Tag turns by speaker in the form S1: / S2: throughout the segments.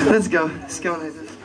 S1: Let's go. Let's go like this.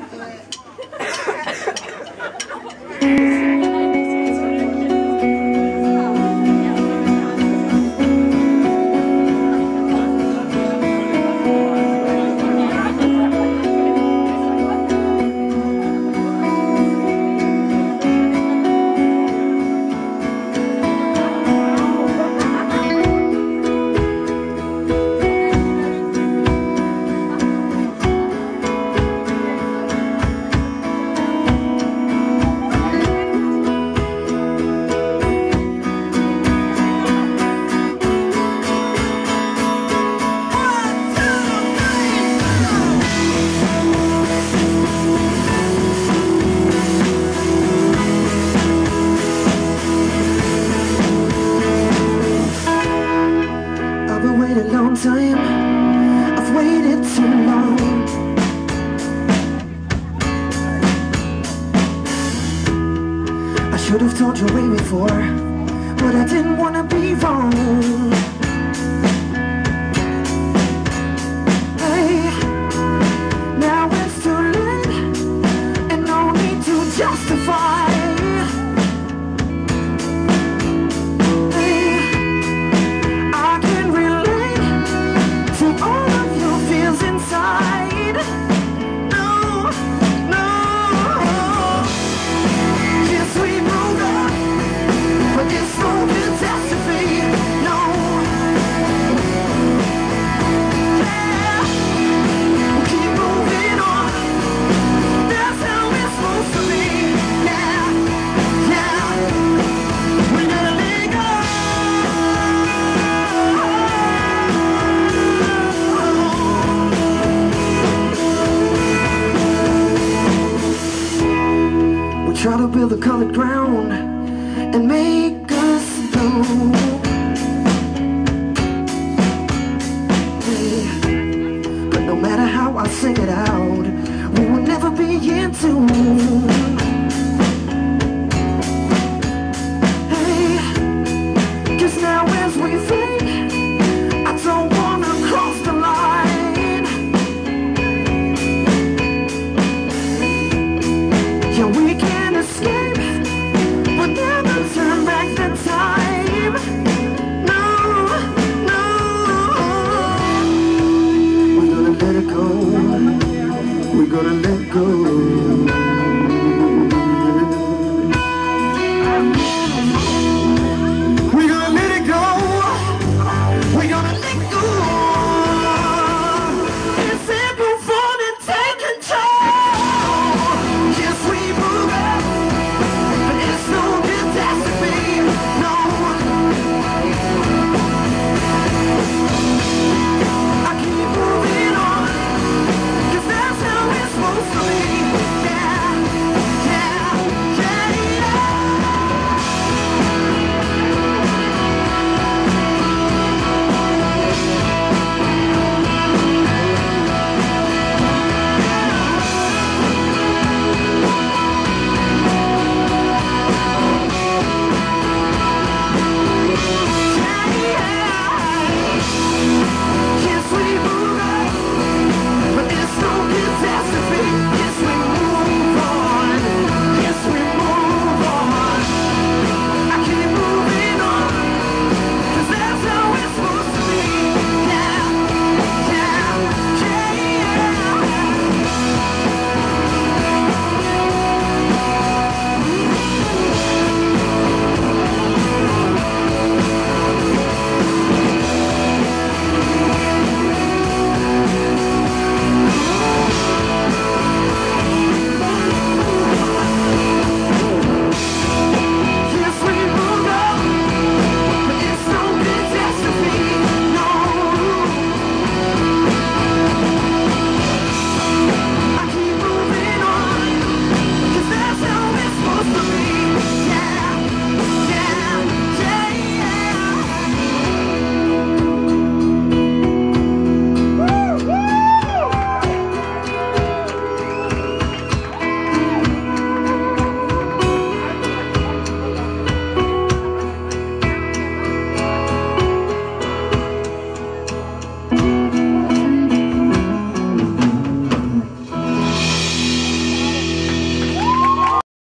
S1: A long time, I've waited too long. I should have told you way before, but I didn't want to be wrong. Hey, now it's too late, and no need to justify. Try to build a colored ground and make us bloom. Hey, but no matter how I sing it out, we will never be in tune. Hey, 'cause now as we fade, I don't wanna cross the line. Yeah, we can escape, but never turn back the time. No, no. We're gonna let it go. We're gonna let go.